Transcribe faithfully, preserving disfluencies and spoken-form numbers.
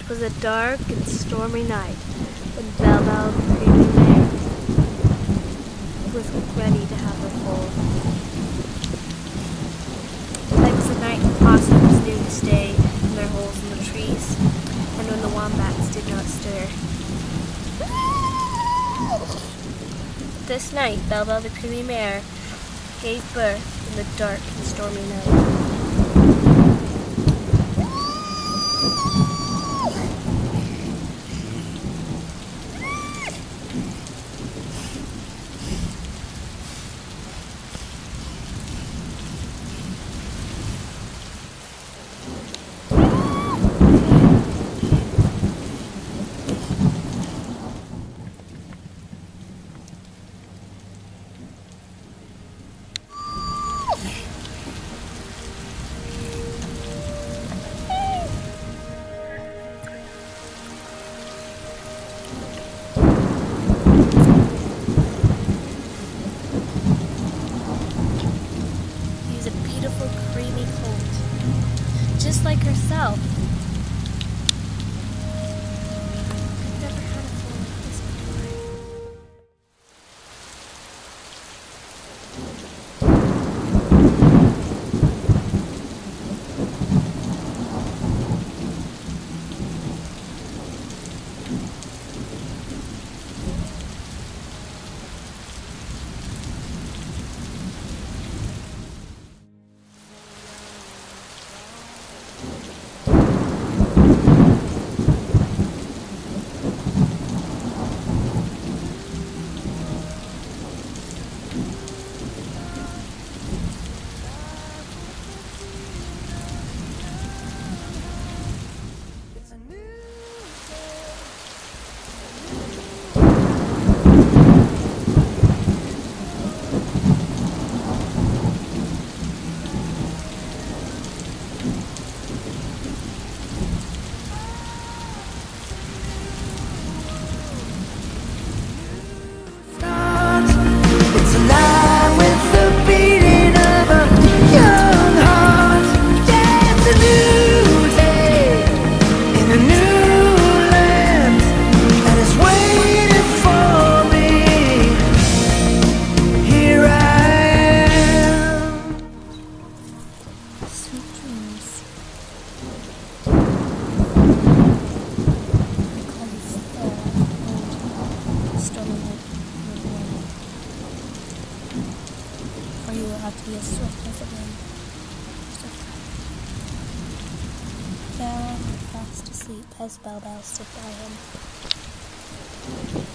It was a dark and stormy night when Belle Belle, the creamy mare, was ready to have her foal. That was the night the possums knew to stay in their holes in the trees, and when the wombats did not stir. This night, Belle Belle, the creamy mare, gave birth in the dark and stormy night. Creamy colt, just like herself. I've never had a foal like this or you will have to be as swift as the wind. Belle fell fast asleep as Belle Belle stood by him.